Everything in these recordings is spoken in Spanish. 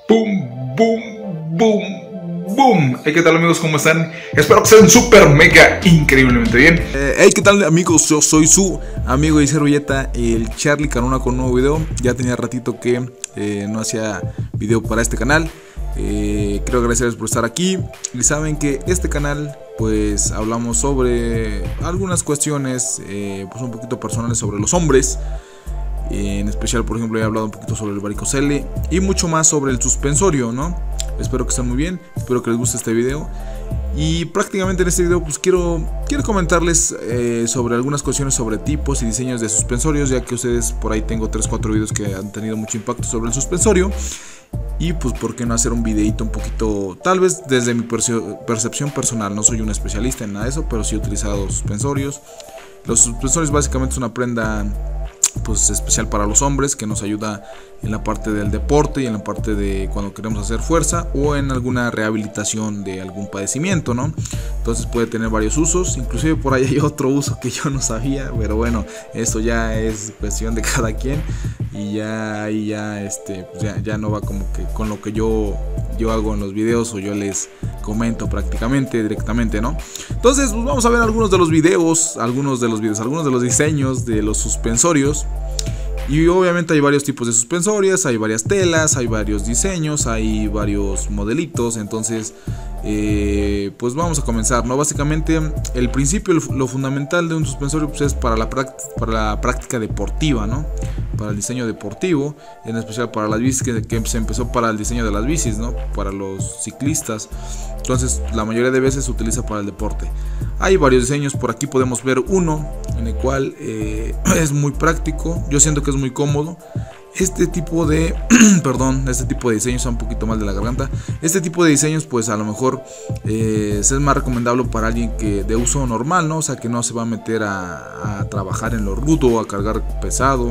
Boom, boom, boom, boom. Hey, ¿qué tal amigos? ¿Cómo están? Espero que estén súper mega increíblemente bien. Hey, ¿qué tal amigos? Yo soy su amigo y servilleta, el Charlie Carona, con un nuevo video. Ya tenía ratito que no hacía video para este canal. Quiero agradecerles por estar aquí. Y saben que este canal, pues hablamos sobre algunas cuestiones pues un poquito personales sobre los hombres. En especial, por ejemplo, he hablado un poquito sobre el varicocele y mucho más sobre el suspensorio, ¿no? Espero que estén muy bien, espero que les guste este video. Y prácticamente en este video pues quiero comentarles sobre algunas cuestiones sobre tipos y diseños de suspensorios, ya que ustedes por ahí tengo 3-4 videos que han tenido mucho impacto sobre el suspensorio. Y pues por qué no hacer un videito un poquito, tal vez desde mi percepción personal. No soy un especialista en nada de eso, pero sí he utilizado suspensorios. Los suspensorios básicamente es una prenda pues especial para los hombres, que nos ayuda en la parte del deporte y en la parte de cuando queremos hacer fuerza o en alguna rehabilitación de algún padecimiento, ¿no? Entonces puede tener varios usos, inclusive por ahí hay otro uso que yo no sabía, pero bueno, eso ya es cuestión de cada quien y ya pues ya no va como que con lo que yo hago en los videos o yo les comento prácticamente directamente, ¿no? Entonces pues vamos a ver algunos de los diseños de los suspensorios. Y obviamente hay varios tipos de suspensorios, hay varias telas, hay varios diseños, hay varios modelitos. Entonces pues vamos a comenzar, ¿no? Básicamente el principio, lo fundamental de un suspensorio pues es para la práctica deportiva, ¿no? Para el diseño deportivo, en especial para las bicis, que se empezó para el diseño de las bicis, ¿no? Para los ciclistas. Entonces la mayoría de veces se utiliza para el deporte. Hay varios diseños, por aquí podemos ver uno en el cual es muy práctico, yo siento que es muy cómodo. Este tipo de este tipo de diseños, un poquito mal de la garganta. Este tipo de diseños pues a lo mejor es más recomendable para alguien que de uso normal, ¿no? O sea, que no se va a meter a trabajar en lo rudo, a cargar pesado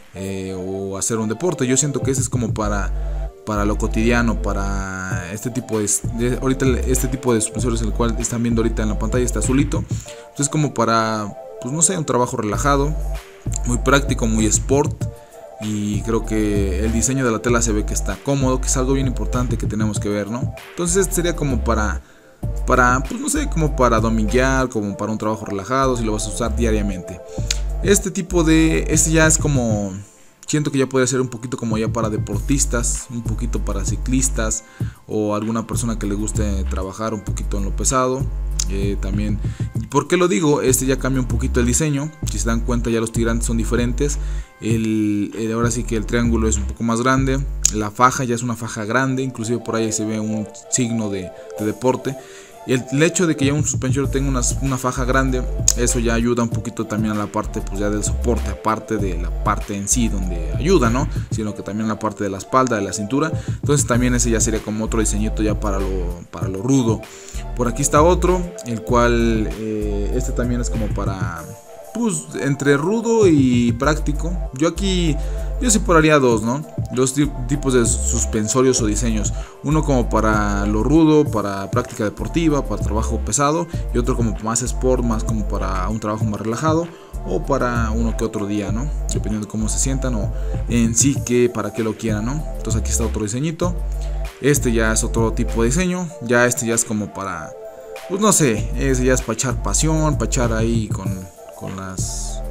o hacer un deporte. Yo siento que ese es como para lo cotidiano, para este tipo ahorita este tipo de suspensorios, el cual están viendo ahorita en la pantalla, está azulito. Entonces como para, pues no sé, un trabajo relajado, muy práctico, muy sport. Y creo que el diseño de la tela se ve que está cómodo, que es algo bien importante que tenemos que ver, ¿no? Entonces este sería como para pues no sé, como para dominguear, como para un trabajo relajado, si lo vas a usar diariamente. Este ya es como, siento que ya puede ser un poquito como ya para deportistas, un poquito para ciclistas o alguna persona que le guste trabajar un poquito en lo pesado. También, ¿por qué lo digo? Este ya cambia un poquito el diseño. Si se dan cuenta, ya los tirantes son diferentes. Ahora sí que el triángulo es un poco más grande. La faja ya es una faja grande. Inclusive por ahí se ve un signo de deporte. El hecho de que ya un suspensorio tenga una faja grande, eso ya ayuda un poquito también a la parte pues ya del soporte, aparte de la parte en sí donde ayuda, ¿no? Sino que también la parte de la espalda, de la cintura. Entonces también ese ya sería como otro diseñito ya para lo rudo. Por aquí está otro, el cual este también es como para, pues entre rudo y práctico. Yo separaría dos, ¿no? Dos tipos de suspensorios o diseños. Uno como para lo rudo, para práctica deportiva, para trabajo pesado. Y otro como más sport, más como para un trabajo más relajado. O para uno que otro día, ¿no? Dependiendo de cómo se sientan o en sí para qué lo quieran, ¿no? Entonces aquí está otro diseñito. Este ya es otro tipo de diseño. Ya este ya es como para, pues no sé, ese ya es para echar pasión, para echar ahí con las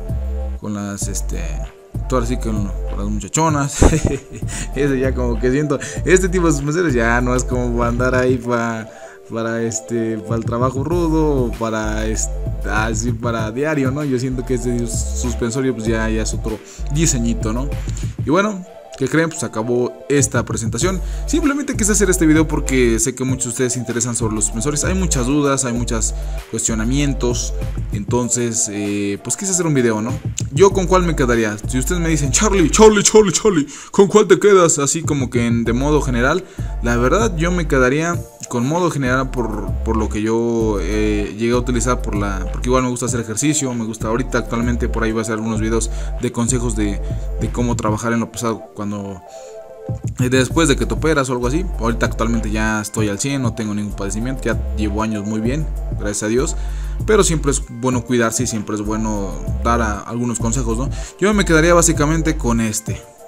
todo así con las muchachonas. Ese ya como que siento, este tipo de suspensorios ya no es como para andar ahí para el trabajo rudo o así para diario, ¿no? Yo siento que este suspensorio pues ya es otro diseñito, ¿no? Y bueno, ¿qué creen? Pues acabó esta presentación. Simplemente quise hacer este video porque sé que muchos de ustedes se interesan sobre los suspensorios. Hay muchas dudas, hay muchos cuestionamientos. Entonces, pues quise hacer un video, ¿no? ¿Yo con cuál me quedaría? Si ustedes me dicen, Charlie, ¿con cuál te quedas? Así como que de modo general. La verdad, yo me quedaría con modo general por lo que yo llegué a utilizar, porque igual me gusta hacer ejercicio. Me gusta ahorita actualmente, por ahí voy a hacer algunos videos de consejos de cómo trabajar en lo pesado después de que te operas o algo así. Ahorita actualmente ya estoy al 100, no tengo ningún padecimiento, ya llevo años muy bien, gracias a Dios. Pero siempre es bueno cuidarse y siempre es bueno dar algunos consejos, ¿no? Yo me quedaría básicamente con este.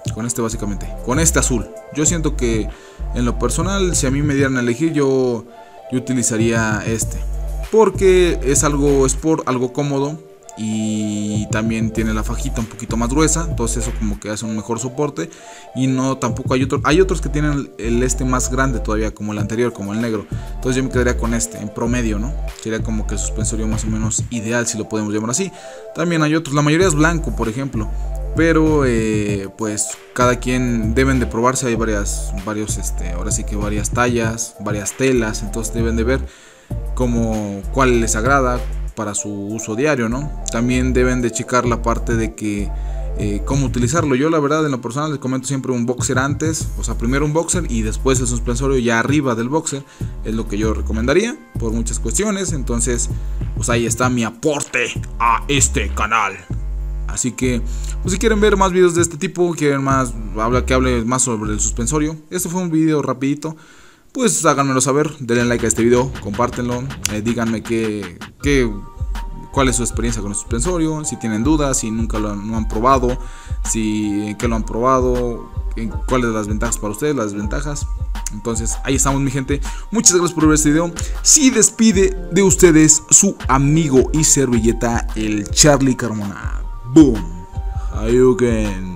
Con este básicamente, con este azul. Yo siento que en lo personal, si a mí me dieran a elegir, yo utilizaría este. Porque es algo sport, algo cómodo. Y también tiene la fajita un poquito más gruesa, entonces eso como que hace un mejor soporte. Y no, tampoco hay otros que tienen el este más grande todavía, como el anterior, como el negro. Entonces yo me quedaría con este, en promedio, ¿no? Sería como que el suspensorio más o menos ideal, si lo podemos llamar así. También hay otros, la mayoría es blanco, por ejemplo. Pero pues cada quien deben de probarse, hay varios ahora sí que varias tallas, varias telas. Entonces deben de ver cuál les agrada para su uso diario, ¿no? También deben de checar la parte de que cómo utilizarlo. Yo la verdad en lo personal les comento siempre un boxer antes, o sea, primero un boxer y después el suspensorio ya arriba del boxer, es lo que yo recomendaría por muchas cuestiones. Entonces pues ahí está mi aporte a este canal. Así que pues si quieren ver más videos de este tipo, quieren que hable más sobre el suspensorio, este fue un video rapidito, pues háganmelo saber, denle like a este video, compártenlo, díganme cuál es su experiencia con el suspensorio, si tienen dudas, si nunca lo han probado, en qué lo han probado, cuáles son las ventajas para ustedes, las desventajas. Entonces ahí estamos, mi gente, muchas gracias por ver este video. Si despide de ustedes su amigo y servilleta, el Charlie Carmona. Boom, Ayuken.